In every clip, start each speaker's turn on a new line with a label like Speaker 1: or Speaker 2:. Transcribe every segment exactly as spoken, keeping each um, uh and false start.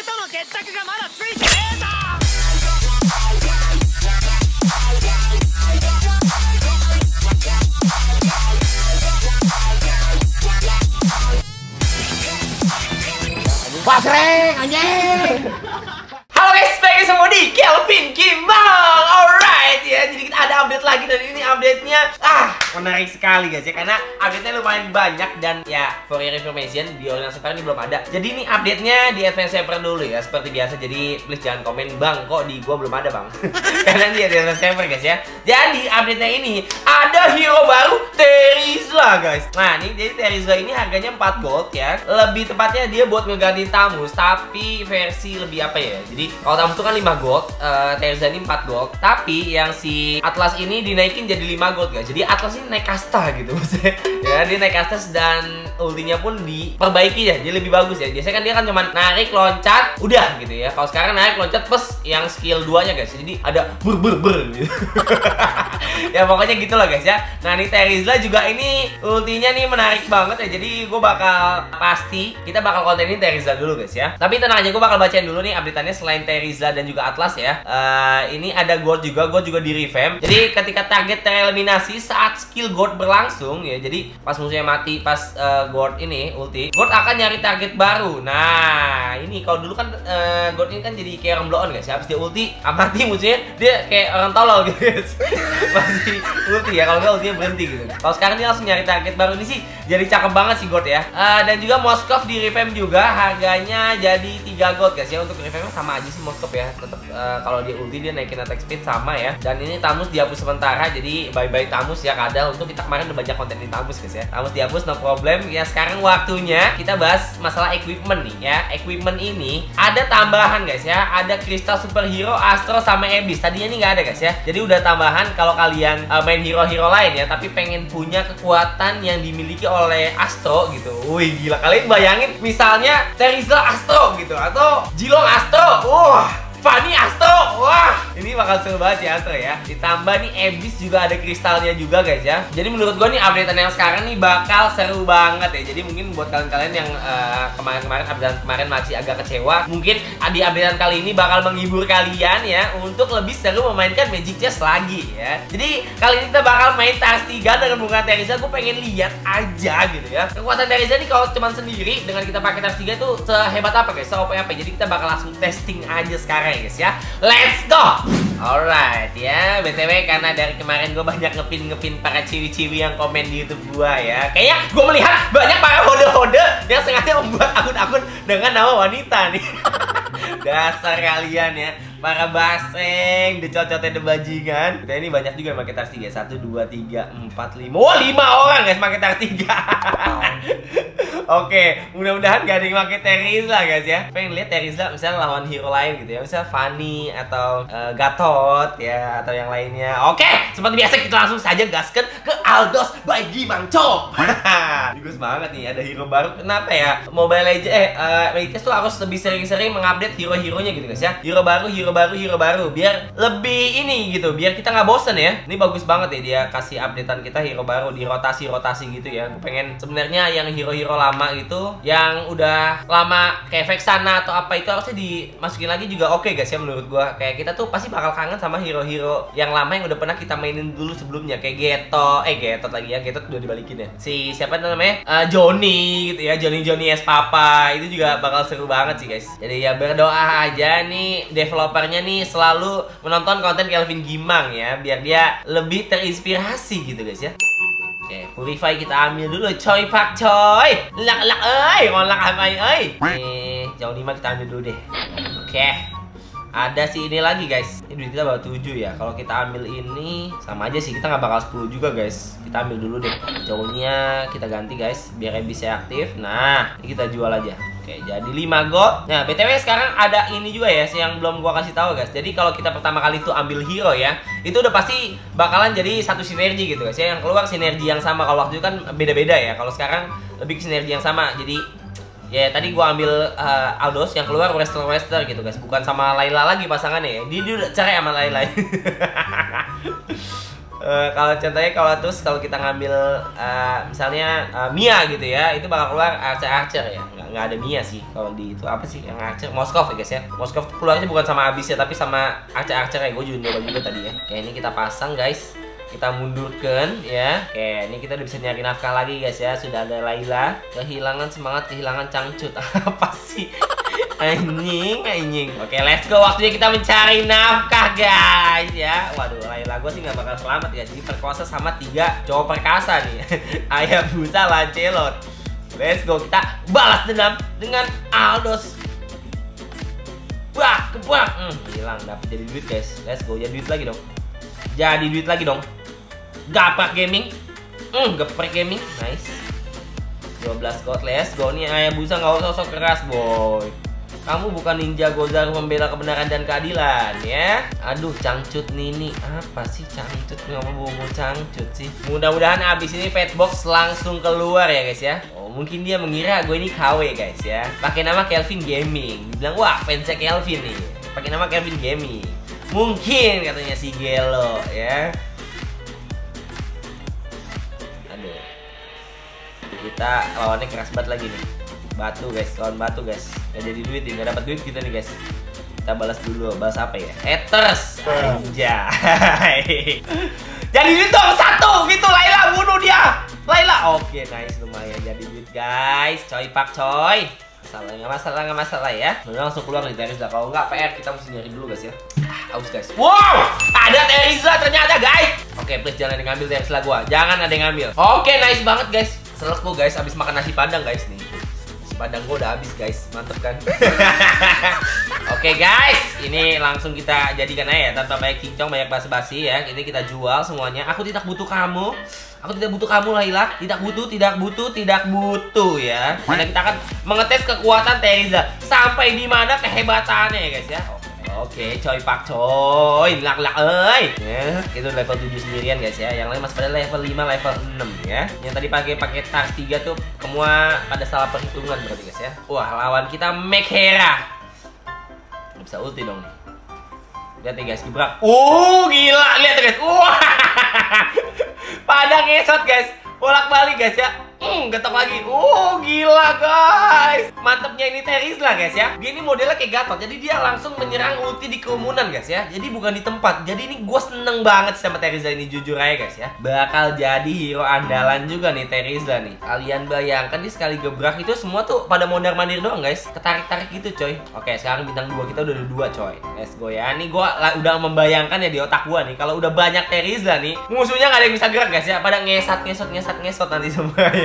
Speaker 1: Pasreng anjing.
Speaker 2: Halo guys, balik semua di Kelvin Gimbal. Alright ya, jadi kita ada update lagi dan ini update-nya ah menarik sekali guys ya, karena update-nya lumayan banyak dan ya for your information di Original Server ini belum ada. Jadi ini update-nya di Advance Server dulu ya, seperti biasa. Jadi please jangan komen bang, kok di gua belum ada bang. Karena di Advance Server guys ya. Jadi update-nya ini ada hero baru Terizla guys. Nah ini jadi Terizla ini harganya empat gold ya. Lebih tepatnya dia buat ngeganti Tamus, tapi versi lebih apa ya. Jadi kalau Tamus itu kan lima gold, uh, Terizla ini empat gold. Tapi yang si Atlas ini dinaikin jadi lima gold guys. Jadi Atlas ini naik kasta gitu maksudnya. Ya dia naik kasta dan ultinya pun diperbaiki ya, jadi lebih bagus ya. Biasanya kan dia kan cuma narik loncat udah gitu ya. Kalau sekarang narik loncat plus yang skill duanya guys. Jadi ada ber ber ber gitu. Ya pokoknya gitulah guys ya. Nah ini Terizla juga ini ultinya nih menarik banget ya. Jadi gue bakal pasti kita bakal kontenin Terizla dulu guys ya. Tapi tenang aja, gue bakal bacain dulu nih update-annya selain Terizla dan juga Atlas ya. Uh, ini ada Gord juga, Gord juga di revamp. Jadi ketika target tereliminasi saat skill Gord berlangsung ya. Jadi pas musuhnya mati pas uh, Gord ini ulti, Gord akan nyari target baru. Nah ini kalau dulu kan uh, Gord ini kan jadi kayak orang blow on guys ya. Habis dia ulti mati musuhnya, dia kayak orang tolol gitu guys. Masih ulti ya, kalau nggak ultinya berhenti gitu. Kalau sekarang dia langsung nyari target baru. Ini sih jadi cakep banget sih Gord ya. uh, Dan juga Moskov di revamp juga, harganya jadi tiga gold guys ya. Untuk revamp sama aja sih Moskov ya. Tetap uh, kalau dia ulti dia naikin attack speed sama ya. Dan ini Tamus dihapus sementara, jadi bye bye Tamus ya kadal. Untuk kita kemarin udah banyak konten di Tamus guys ya. Tamus dihapus no problem ya. Sekarang waktunya kita bahas masalah equipment nih ya. Equipment ini ada tambahan guys ya. Ada kristal superhero, Astro sama Abyss. Tadinya ini nggak ada guys ya. Jadi udah tambahan kalau kalian uh, main hero-hero lain ya, tapi pengen punya kekuatan yang dimiliki oleh Astro gitu. Wih gila, kalian bayangin misalnya Terizla Astro gitu, atau Jilong Astro. Wah, Fanny Astro. Wah, ini bakal seru banget ya Astro ya. Ditambah nih Abyss juga ada kristalnya juga guys ya. Jadi menurut gue nih updatean yang sekarang nih bakal seru banget ya. Jadi mungkin buat kalian-kalian yang uh, kemarin-kemarin updatean kemarin masih agak kecewa, mungkin di updatean kali ini bakal menghibur kalian ya untuk lebih seru memainkan Magic Chess lagi ya. Jadi kali ini kita bakal main Tars tiga dengan bunga Terizla. Gue pengen lihat aja gitu ya. Kekuatan Terizla nih kalau cuman sendiri dengan kita pakai Tars tiga itu sehebat apa guys? Se-O P apa? Jadi kita bakal langsung testing aja sekarang ya guys ya. Let's go! Alright ya, B T W karena dari kemarin gue banyak ngepin-ngepin para ciwi-ciwi yang komen di YouTube gue ya. Kayaknya gue melihat banyak para hode-hode yang sengaja membuat akun-akun dengan nama wanita nih. Dasar kalian ya, para baseng, decot-cotnya debajingan. Kita ini banyak juga yang pakai Tars tiga. Satu, dua, tiga, empat, lima. Oh, lima orang guys pakai Tars tiga. Oke, mudah-mudahan gak ada yang pakai Terizla guys ya. Pengen lihat Terizla misalnya lawan hero lain gitu ya. Misalnya Fanny atau uh, Gatot ya, atau yang lainnya. Oke, seperti biasa kita langsung saja gaskan ke Aldos by Gimang Chop. Bagus banget nih, ada hero baru. Kenapa ya Mobile Legends eh uh, Magic Chess tuh harus lebih sering-sering mengupdate hero-heronya gitu guys ya. Hero baru, hero baru, hero baru, biar lebih ini gitu, biar kita nggak bosen ya. Ini bagus banget ya dia kasih updatean kita hero baru di rotasi-rotasi gitu ya. Gue pengen sebenarnya yang hero-hero lama gitu, yang udah lama kayak Vexana atau apa itu harusnya dimasukin lagi juga oke guys ya menurut gue. Kayak kita tuh pasti bakal kangen sama hero-hero yang lama yang udah pernah kita mainin dulu sebelumnya, kayak Geto, eh Getot lagi ya, Getot udah dibalikin ya. Si siapa namanya? Uh, Johnny gitu ya, Johnny Johnny S Papa itu juga bakal seru banget sih guys. Jadi ya berdoa aja nih developernya nih selalu menonton konten Kelvin Gimang ya, biar dia lebih terinspirasi gitu guys ya. Oke, Purify kita ambil dulu coy pak coy. Lak-lak ey, ngolak amai ey. Nih, jauh lima kita ambil dulu deh. Oke. Ada sih ini lagi guys. Ini duit kita baru tujuh ya. Kalau kita ambil ini sama aja sih, kita nggak bakal sepuluh juga guys. Kita ambil dulu deh. Jauhnya kita ganti guys biar bisa aktif. Nah, ini kita jual aja. Oke, jadi lima gold. Nah, B T W sekarang ada ini juga ya yang belum gua kasih tahu guys. Jadi kalau kita pertama kali tuh ambil hero ya, itu udah pasti bakalan jadi satu sinergi gitu guys ya. Yang keluar sinergi yang sama. Kalau waktu itu kan beda-beda ya. Kalau sekarang lebih ke sinergi yang sama. Jadi ya tadi gua ambil uh, Aldos, yang keluar Wester Wester gitu guys. Bukan sama Layla lagi pasangannya ya. Dia, dia udah cerai sama Layla. Uh, kalau contohnya kalau terus kalau kita ngambil uh, misalnya uh, Mia gitu ya, itu bakal keluar Archer Archer ya, nggak nggak ada Mia sih. Kalau di itu apa sih yang Archer? Moskov ya guys ya. Moskov keluarnya bukan sama Abyss ya, tapi sama Archer-Archer ya. Gue juga nyoba juga tadi ya. Oke, ini kita pasang guys. Kita mundurkan ya. Oke, ini kita udah bisa nyari nafkah lagi guys ya. Sudah ada Layla. Kehilangan semangat, kehilangan cangcut. Apa sih? Anjing, anjing. Oke, let's go. Waktunya kita mencari nafkah guys ya. Waduh, Layla gue sih nggak bakal selamat ya. Jadi perkosa sama tiga cowok perkasa nih. Hayabusa, Lancelot. Let's go. Kita balas dendam dengan Aldos. Wah, kebak. Hmm, hilang. Dapat jadi duit guys. Let's go. Jadi duit lagi dong. Jadi duit lagi dong. Gaprak gaming. Hmm, gaprak gaming. Nice. dua belas gold. Let's go nih. Hayabusa nggak usah sok keras boy. Kamu bukan ninja Gozaru membela kebenaran dan keadilan ya. Aduh, cangcut Nini. Apa sih cangcut? Ngomong cangcut sih. Mudah-mudahan abis ini Fatbox langsung keluar ya guys ya. Oh, mungkin dia mengira gue ini K W guys ya. Pakai nama Kelvin Gaming. Bilang, wah fansnya Kelvin nih. Pakai nama Kelvin Gaming. Mungkin katanya si Gelo ya. Aduh. Kita lawannya keras banget lagi nih. Batu guys, lawan batu guys. Gak jadi duit nih, gak dapat duit kita nih guys. Kita balas dulu, balas apa ya? Haters. Anjay. Jadi duit dong, satu gitu. Layla, bunuh dia. Layla, oke nice, lumayan jadi duit guys. Coy pak coy. Masalah, nggak masalah, nggak masalah ya. Udah langsung keluar nih Terizla. Kalau nggak P R kita mesti nyari dulu guys ya. Ah, aus guys. Wow, ada Terizla ternyata guys. Oke, please jangan ada yang ngambil Terizla gua. Jangan ada yang ngambil. Oke, nice banget guys. Selek gua guys, abis makan nasi padang guys nih. Padang gue udah habis guys, mantep kan? Oke okay, guys, ini langsung kita jadikan aja ya, tanpa banyak cincong, banyak basa-basi ya. Ini kita jual semuanya. Aku tidak butuh kamu, aku tidak butuh kamu Layla, tidak butuh, tidak butuh, tidak butuh ya. Karena kita akan mengetes kekuatan Terizla sampai di mana kehebatannya ya guys ya. Oke, coy pak coy, lak-lak euy. Ya, itu level tujuh sendirian guys ya. Yang lain masih pada level lima, level enam ya. Yang tadi pakai pakai Tars tiga tuh semua pada salah perhitungan berarti guys ya. Wah, lawan kita Mekhera. Bisa ulti dong nih. Lihat nih guys, gebrak. Uh, gila, lihat guys. Wah. Pada ngesot guys. Bolak-balik guys ya. Hmm, getok lagi. Oh, gila guys. Mantepnya ini Terizla guys ya. Dia ini modelnya kayak Gatot. Jadi dia langsung menyerang ulti di kerumunan guys ya. Jadi bukan di tempat. Jadi ini gue seneng banget sama Terizla ini, jujur aja guys ya. Bakal jadi hero andalan juga nih Terizla nih. Kalian bayangkan dia sekali gebrak itu semua tuh pada mondar-mandir doang guys. Ketarik-tarik gitu coy. Oke, sekarang bintang dua kita udah ada dua coy. Let's go ya. Nih gue udah membayangkan ya di otak gue nih. Kalau udah banyak Terizla nih, musuhnya gak ada yang bisa gerak guys ya. Pada ngesat, ngesot, ngesat, ngesot nanti semuanya.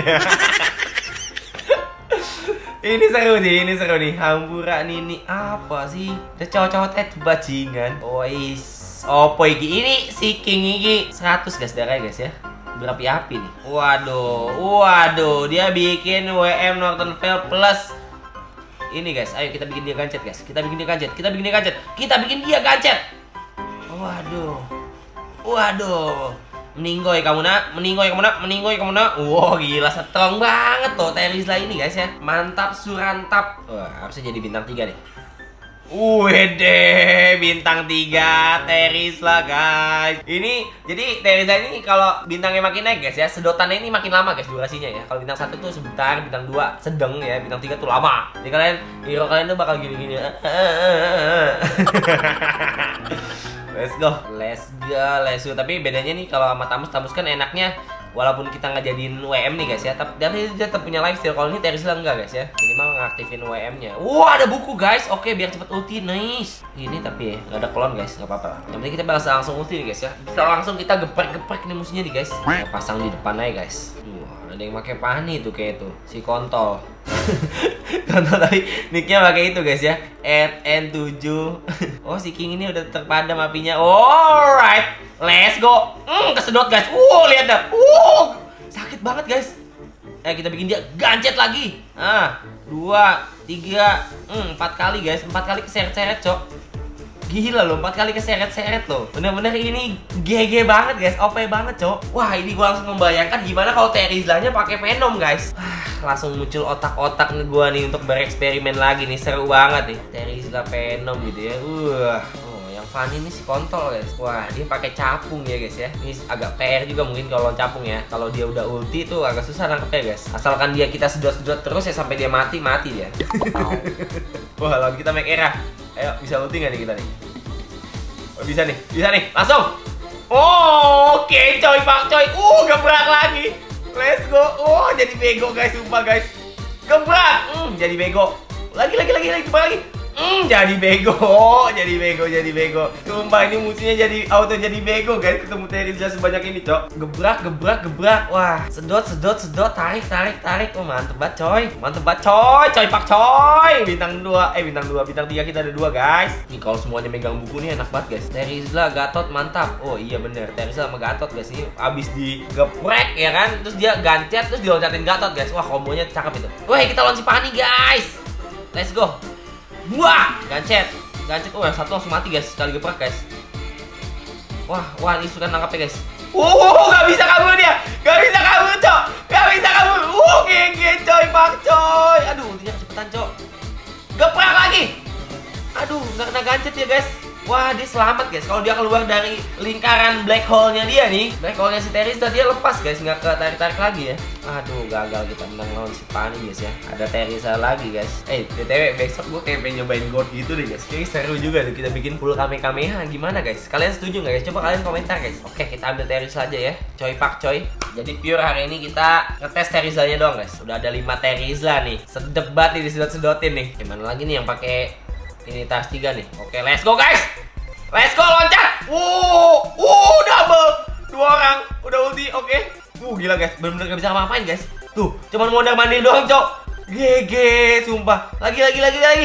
Speaker 2: Ini seru nih, ini seru nih. Hampura Nini apa sih? Cowok-cowok teh bajingan. Ois, opo iki? Ini si King iki seratus guys darahnya guys ya. Berapi-api nih. Waduh, waduh, dia bikin W M Northern Vale plus. Ini guys, ayo kita bikin dia gancet guys. Kita bikin dia gancet, kita bikin dia gancet, kita bikin dia gancet. Waduh, waduh. Meninggoy kamu nak, meninggoy kamu nak, meninggoy kamu nak. Wow, gila strong banget tuh Terizla ini guys ya. Mantap surantap. Wah, harusnya jadi bintang tiga deh. Wede, bintang tiga Terizla guys. Ini jadi Terizla ini kalau bintangnya makin naik guys ya, sedotannya ini makin lama guys durasinya ya. Kalau bintang satu tuh sebentar, bintang dua sedang ya, bintang tiga tuh lama. Jadi kalian hero kalian tuh bakal gini-gini. Let's go, let's go, let's go. Tapi bedanya nih kalau sama Tamus, Tamus kan enaknya walaupun kita nggak jadiin W M nih guys ya, tapi dia tetap punya lifesteal. Kalau ini Terizla enggak guys ya. Ini mah ngaktifin W M-nya. Wah, ada buku guys. Oke, biar cepet ulti, nice. Ini tapi ya nggak ada klon guys, nggak apa-apa. Yang penting kita bakal langsung ulti nih guys ya. Bisa langsung kita geprek-geprek nih musuhnya nih guys. Kita pasang di depan aja guys. Wah, ada yang pakai pani tuh kayak itu, si kontol. Kontol tapi nicknya pakai itu guys ya. at N tujuh. Oh, si King ini udah terpadam apinya. Alright, let's go. Hmm, kesedot guys. Uh, lihat dah. Uh, sakit banget guys. Eh, kita bikin dia gancet lagi. Ah, dua, tiga, hmm, empat kali guys. Empat kali keseret-seret cok. Gila loh, empat kali keseret-seret loh. Bener-bener ini G G banget guys, O P banget cok. Wah, ini gua langsung membayangkan gimana kalau Terizlanya pakai Venom guys. Ah, langsung muncul otak-otak nih gua nih untuk bereksperimen lagi nih, seru banget nih. Terizla Venom gitu ya. Wah, uh, yang Fanny ini si kontol guys. Wah, dia pakai capung ya guys ya. Ini agak P R juga mungkin kalau capung ya. Kalau dia udah ulti tuh agak susah nangkepnya guys. Asalkan dia kita sedot-sedot terus ya sampai dia mati, mati dia. Wah, lawan kita make era. Ayo, bisa ulti nggak nih kita nih? Oh, bisa nih, bisa nih, langsung. Oh, oke okay, coy, pak coy. Uh, gebrak lagi. Let's go. Oh, jadi bego guys, sumpah guys. Gebrak, hmm, jadi bego. Lagi, lagi, lagi, lagi, gebrak lagi. Hmm, jadi bego, jadi bego, jadi bego. Sumpah ini musuhnya jadi auto jadi bego guys. Ketemu Terizla sebanyak ini, cok. Gebrak, gebrak, gebrak. Wah, sedot, sedot, sedot, tarik, tarik, tarik. Oh, mantep banget, coy. Mantep banget, coy. Coy pak coy. Bintang dua, eh bintang dua, bintang tiga kita ada dua guys. Nih kalau semuanya megang buku nih enak banget guys. Terizla, Gatot mantap. Oh iya bener, Terizla sama Gatot guys ini abis digeprek ya kan. Terus dia gancet, terus diloncatin Gatot guys. Wah, kombonya cakep itu. Wah, kita lawan si Fanny guys. Let's go. Wah, gancet, gancet. Oh, yang satu langsung mati guys, sekali gebrak guys. Wah, wah ini suka nangkapnya guys. Uh, gak bisa kabur dia, gak bisa kabur cok, gak bisa kabur. Uh, gege coy, pak coy. Aduh, ultinya kecepatan cok. Gebrak lagi. Aduh, nggak kena gancet ya guys. Wah, dia selamat guys. Kalau dia keluar dari lingkaran black hole-nya dia nih, black hole-nya si Terizla, dia lepas guys, nggak ketarik-tarik lagi ya. Aduh, gagal kita menang lawan si Fanny guys ya. Ada Terizla lagi guys. Eh, B T W besok gue kayak pengen nyobain God gitu deh guys. Kayaknya seru juga tuh kita bikin full Kamehameha. Gimana guys? Kalian setuju nggak guys? Coba kalian komentar guys. Oke, kita ambil Terizla aja ya. Coy pak coy. Jadi pure hari ini kita ngetes Terizlanya doang guys. Udah ada lima Terizla nih. Sedep banget nih disedot-sedotin nih. Gimana lagi nih yang pakai ini tas tiga nih. Oke, let's go guys. Let's go loncat. Wuh, wuh double. Dua orang udah ulti. Oke. Wuh, gila guys. Bener-bener gak bisa ngapain guys. Tuh, cuman mondar mandir doang, cok. G G, sumpah. Lagi lagi lagi lagi.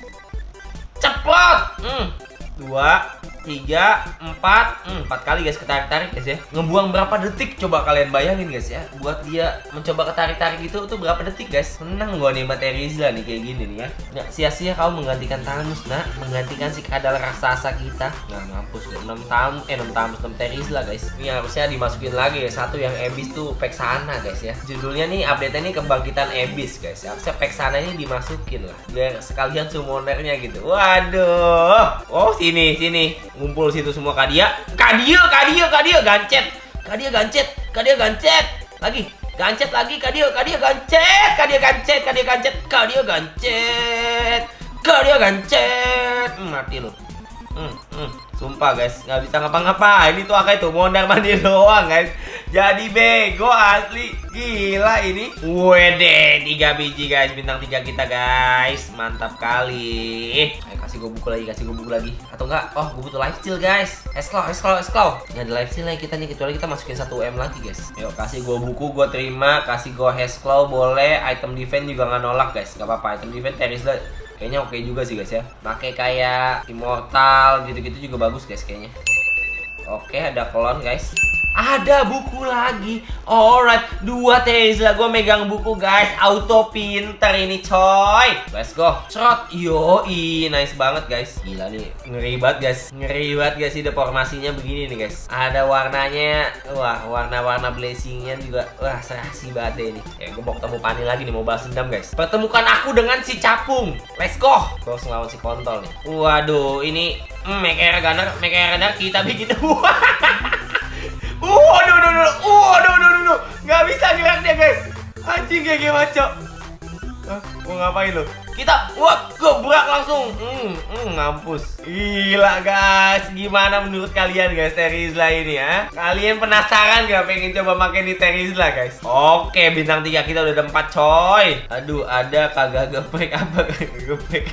Speaker 2: Ceplot. Hmm. Dua, tiga, empat, hmm, empat kali guys ketarik-tarik guys ya. Ngebuang berapa detik coba kalian bayangin guys ya. Buat dia mencoba ketarik-tarik itu tuh berapa detik guys. Seneng gua nih sama Terizla nih kayak gini nih ya. Nggak sia-sia kau menggantikan Thanos nak, menggantikan si kadal raksasa kita. Nah mampus deh, enam Thanos, eh enam Thanos, enam Terizla guys. Ini harusnya dimasukin lagi ya, satu yang Abyss tuh Vexana guys ya. Judulnya nih update ini kebangkitan Abyss guys. Harusnya Vexana ini dimasukin lah, biar sekalian summonernya gitu. Waduh. Oh sini, sini. Ngumpul situ semua Kadia. Kadia, Kadia, Kadia gancet. Kadia gancet, Kadia gancet. Lagi, gancet lagi Kadia, Kadia gancet. Kadia gancet, Kadia gancet, Kadia gancet. Kadia gancet. Hmm, mati lu. Hmm, hmm. Sumpah guys, nggak bisa ngapa-ngapain itu Akai tuh mondar mandir doang guys. Jadi bego asli, gila ini. Wede, tiga biji guys, bintang tiga kita guys, mantap kali. Ayo kasih gue buku lagi, kasih gue buku lagi. Atau enggak? Oh, gue butuh lifesteal guys. Esclaw, esclaw, esclaw. Nggak ada lifesteal lagi kita nih, kecuali kita masukin satu M lagi guys. Yuk kasih gue buku, gue terima. Kasih gue esclaw boleh. Item defense juga nggak nolak guys, nggak apa-apa. Item defense Terizla kayaknya oke juga sih guys ya. Pakai kayak Immortal gitu-gitu juga bagus guys kayaknya. Oke, ada klon guys. Ada buku lagi. Alright, dua Terizla. Gue megang buku guys. Auto pinter ini coy. Let's go. Shot. Yoi, nice banget guys. Gila nih, ngeri banget guys. Ngeri banget guys, ini formasinya begini nih guys. Ada warnanya. Wah, warna-warna blessingnya juga. Wah, serasi banget deh ini. Ya, gue mau ketemu Fanny lagi nih, mau balas dendam guys. Pertemukan aku dengan si capung. Let's go. Gue harus ngelawan si kontol nih. Waduh, ini hmm, make era gunner, make era gunner kita bikin. Uh, aduh, aduh, aduh, uh, aduh, aduh, aduh, nggak bisa gerak dia guys. Anjing G G maco. Hah, mau ngapain lo? Kita, wah, gebrak langsung. Hmm, hmm, ngampus. Gila guys, gimana menurut kalian guys Terizla ini ya? Kalian penasaran gak pengen coba pakai di Terizla guys? Oke, bintang tiga kita udah ada empat coy. Aduh, ada kagak geprek apa kagak geprek.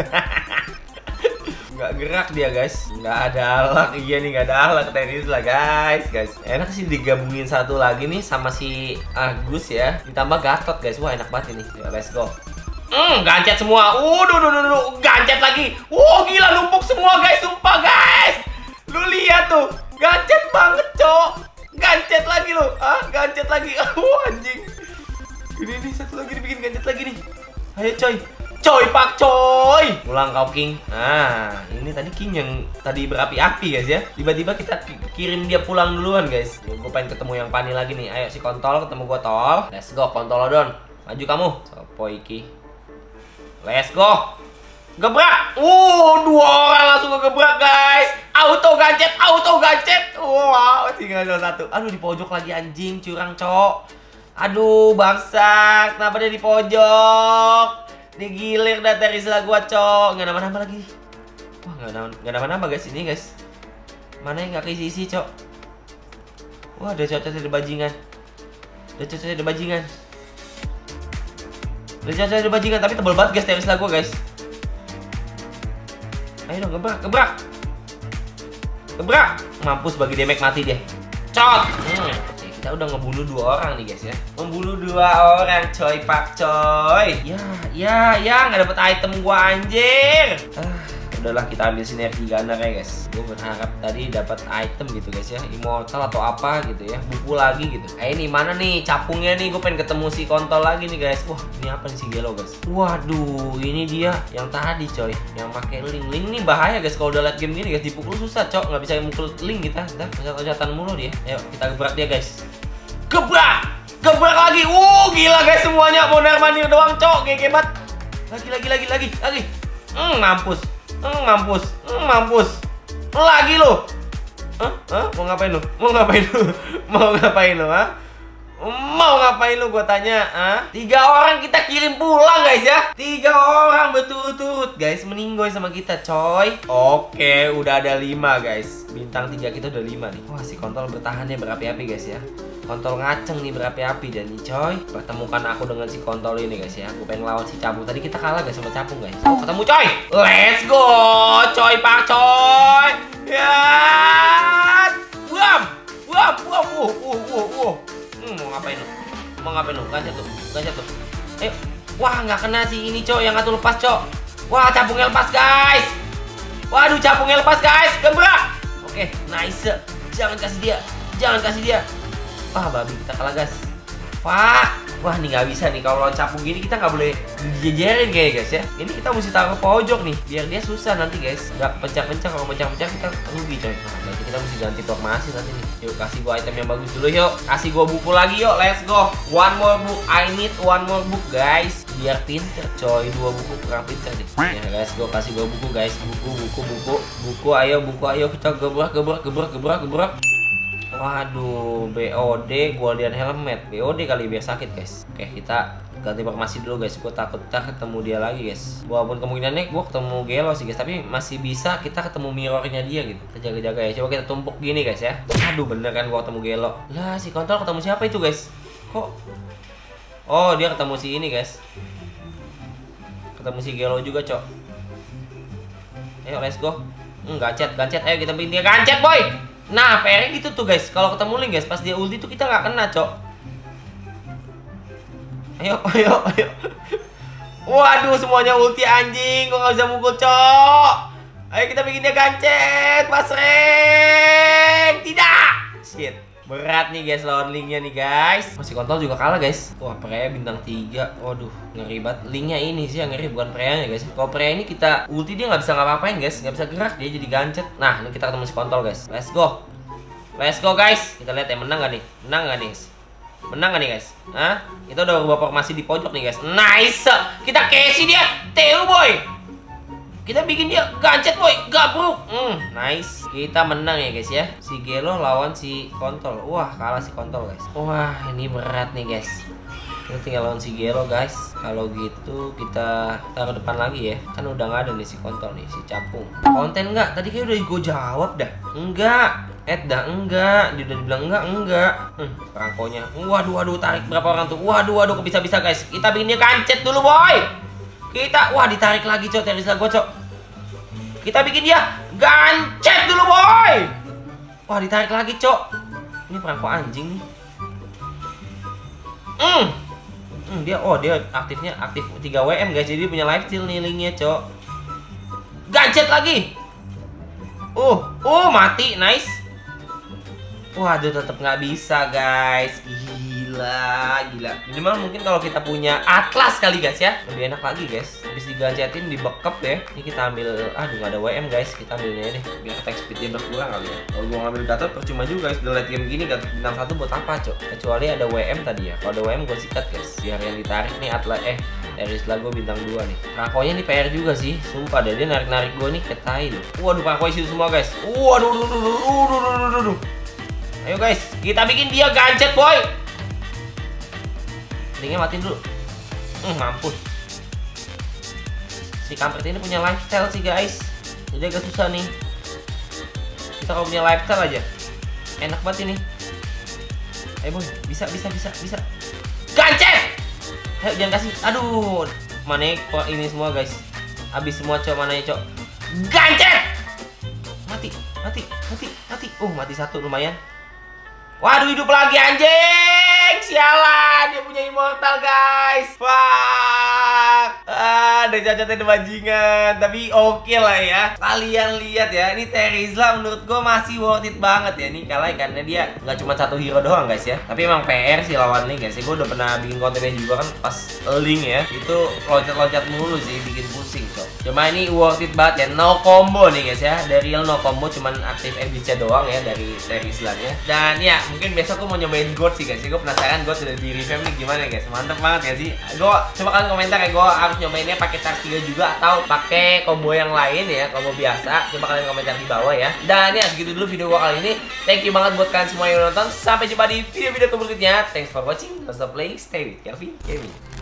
Speaker 2: Nggak gerak dia guys, nggak ada alak. Iya nih, nggak ada alak Terizla guys guys. Enak sih digabungin satu lagi nih sama si Agus ya, ditambah Gatot guys. Wah enak banget ini ya, let's go. Hmm, gancet semua. Uh, duh, duh, duh, duh. Gancet lagi. Wow, gila numpuk semua guys, sumpah guys. Lu lihat tuh, gancet banget cok. Gancet lagi lu, ah gancet lagi. Wah anjing. Ini nih satu lagi dibikin gancet lagi nih. Ayo coy. Coy pak coy, pulang kau King. Nah ini tadi King yang tadi berapi-api guys ya. Tiba-tiba kita kirim dia pulang duluan guys. Gue pengen ketemu yang Fanny lagi nih. Ayo si kontol ketemu gue tol. Let's go kontolodon. Maju kamu. Sopo iki. Let's go. Gebrak. Uh dua orang langsung ke gebrak guys. Auto gancet, auto gancet. Wow, tinggal satu. Aduh, di pojok lagi anjing, curang, Cok. Aduh, bangsat. Kenapa dia di pojok? Digilir dah Terizla gua, Cok. Nggak nambah-nambah lagi. Wah, nggak nambah, nggak nambah-nambah guys ini, guys. Mana yang nggak keisi-isi, Cok? Wah, ada cocok ada bajingan. Ada cocok ada bajingan. Ada cocok ada bajingan, tapi tebel banget guys Terizla gua, guys. Ayo dong, gebrak, gebrak. Gebrak. Mampus bagi damage mati dia. Cot. Hmm. Kita udah ngebunuh dua orang nih guys ya. Membunuh dua orang coy, pak coy. Ya, ya, ya nggak dapet item gua anjir. Ah, udahlah kita ambil sinergi gunner ya guys. Gue berharap tadi dapat item gitu guys ya, immortal atau apa gitu ya, buku lagi gitu. Eh ini mana nih capungnya nih? Gue pengen ketemu si kontol lagi nih guys. Wah ini apa nih si Gelo guys? Waduh ini dia yang tadi coy, yang pakai link. Link nih bahaya guys kalau udah late game gini guys, dipukul susah cok, nggak bisa mukul link kita. Kita pencet-pencetan mulu dia. Ayo kita gebrak dia guys. Gebrak, gebrak lagi. Wuh gila guys semuanya mondar mandir doang cok, gege banget. Lagi lagi lagi lagi lagi. Hmm mampus. Hmm, mampus, hmm, mampus, lagi lo, huh? Huh? Mau ngapain lo? Mau ngapain lo? Mau ngapain lo? Ha? Mau ngapain lo? Gue tanya, ah? Tiga orang kita kirim pulang guys ya, tiga orang berturut-turut guys meninggoy sama kita coy. Oke, udah ada lima guys, bintang tiga kita udah lima nih. Wah si kontol bertahannya berapi-api guys ya. Kontol ngaceng nih berapi-api dan nih coy, pertemukan aku dengan si kontol ini guys ya. Aku pengen lawan si Capung. Tadi kita kalah guys sama Capung guys. Oh, ketemu coy. Let's go coy pak coy. Ya. Buam. Buam. Buam. Uh uh uh uh. Hmm, mau ngapain lu? Mau ngapain lu? Gancet tuh. Gancet tuh. Ayo. Wah, nggak kena si ini coy yang ngatur lepas cok. Wah, Capungnya lepas guys. Waduh, Capungnya lepas guys. Gebrak. Oke, nice. Jangan kasih dia. Jangan kasih dia. Wah babi kita kalah guys. Wah, wah nih nggak bisa nih kalau lawan Capung gini, kita nggak boleh dijejerin kayak guys ya. Ini kita mesti taruh pojok nih biar dia susah nanti guys. Nggak pencak-pencak, kalau pencak-pencak kita rugi coy. Nah, berarti kita mesti ganti formasi nanti nih. Yuk kasih gua item yang bagus dulu yuk. Kasih gua buku lagi yuk. Let's go. One more book. I need one more book guys. Biar pinter coy. Dua buku kurang pinter nih. Ya let's go. Kasih gua buku guys. Buku, buku, buku, buku. Ayo buku. Ayo kita gebrak, gebrak, gebrak, gebrak, gebrak. Waduh, B O D Guardian Helmet. B O D kali biar sakit guys. Oke kita ganti formasi dulu guys. Gue takut kita ketemu dia lagi guys. Walaupun kemungkinannya gue ketemu Gelo sih guys, tapi masih bisa kita ketemu mirrornya dia gitu. Kita jaga-jaga ya. Coba kita tumpuk gini guys ya. Aduh bener kan gue ketemu Gelo. Lah si kontol ketemu siapa itu guys? Kok? Oh dia ketemu si ini guys. Ketemu si Gelo juga cok. Ayo let's go. Hmm, gancet, gancet. Ayo kita bikin dia gancet boy. Nah, P R gitu tuh guys. Kalau ketemu link guys, pas dia ulti tuh kita nggak kena, cok. Ayo, ayo, ayo. Waduh, semuanya ulti anjing. Gua nggak bisa mukul, cok. Ayo kita bikin dia gancet, Mas Reng. Tidak. Shit. Berat nih guys lawan linknya nih guys. Masih kontol juga kalah guys. Wah Freya bintang tiga. Waduh ngeri banget. Linknya ini sih yang ngeri, bukan Freya guys. Kalau Freya ini kita ulti dia nggak bisa ngapa-ngapain guys. Nggak bisa gerak, dia jadi gancet. Nah ini kita ketemu si kontol guys. Let's go. Let's go guys. Kita lihat ya menang gak nih? Menang gak nih? Menang gak nih guys? Hah? Kita udah rubah formasi di pojok nih guys. Nice. Kita casey dia. Teo boy. Kita bikin dia gancet boy, gabruk. Hmm, nice. Kita menang ya guys ya. Si Gelo lawan si kontol. Wah, kalah si kontol guys. Wah, ini berat nih guys. Kita tinggal lawan si Gelo guys. Kalau gitu kita taruh depan lagi ya. Kan udah nggak ada nih si kontol nih, si Capung. Konten nggak? Tadi kayak udah gue jawab dah. Enggak. Ed dah enggak. Dia udah dibilang enggak, enggak. Hmm, perangkonya. Waduh, waduh, tarik berapa orang tuh? Waduh, waduh, kok bisa-bisa guys. Kita bikin dia gancet dulu boy. Kita, wah ditarik lagi cok, Terizla gue cok. Kita bikin dia gancet dulu boy. Wah ditarik lagi cok. Ini perangko anjing nih. Hmm. hmm dia, oh dia aktifnya aktif tiga W M guys. Jadi dia punya life steal nih linknya cok. Gancet lagi. Uh, uh mati, nice. Waduh tetap nggak bisa guys. Gila, gila. Minimal mungkin kalau kita punya Atlas kali guys ya, lebih enak lagi guys. Habis digancetin, dibekep ya. Ini kita ambil, aduh nggak ada W M guys. Kita ambilnya deh, biar attack speednya berkurang kali ya. Kalau gua ngambil Gatot percuma juga guys. Udah late game gini Gatot bintang satu buat apa cok? Kecuali ada W M tadi ya. Kalau ada W M gua sikat guys. Biar yang ditarik nih Atlas, eh Terisla gue bintang dua nih. Rakonya nih P R juga sih. Sumpah deh, dia narik-narik gue nih ke tai loh. Waduh, Rakoi situ semua guys. Waduh, duh, duh, duh, duh, duh, duh, duh, duh. Ayo guys, kita bikin dia gancet boy. Linknya matiin dulu. Hmm, mampus. Si kampret ini punya lifestyle sih guys. Jadi agak susah nih. Kita kalau punya lifestyle aja enak banget ini. Ayo boy, bisa, bisa, bisa, bisa. Gancet! Ayo jangan kasih. Aduh, mana kok ini semua guys. Habis semua cok, mana ya cok. Gancet! Mati, mati, mati, mati. Uh, mati satu lumayan. Waduh, hidup lagi anjing. Sialan, dia punya immortal guys. Fuck. Ah, ada cacatnya bajingan. Tapi oke okay lah ya. Kalian lihat ya, ini Terisla menurut gue masih worth it banget ya. Ini kalah karena dia nggak cuma satu hero doang guys ya. Tapi emang P R sih lawannya guys. Gue udah pernah bikin kontennya juga kan pas link ya. Itu loncat-loncat mulu sih, bikin pusing cok. Cuma ini worth it banget ya. No combo nih guys ya. Dari real no combo, cuman aktif M B C doang ya dari Terisla nya. Dan ya mungkin besok gue mau nyobain God sih guys. Gue penasaran God sudah di revamp nih gimana guys. Mantep banget ya sih. Gue coba kalian komentar ya, gue harus nyobainnya pakai Tars tiga juga atau pakai combo yang lain ya, combo biasa. Coba kalian komentar di bawah ya. Dan ya segitu dulu video gue kali ini. Thank you banget buat kalian semua yang nonton. Sampai jumpa di video-video berikutnya. Thanks for watching. Don't stop playing. Stay with Kelvin Gaming.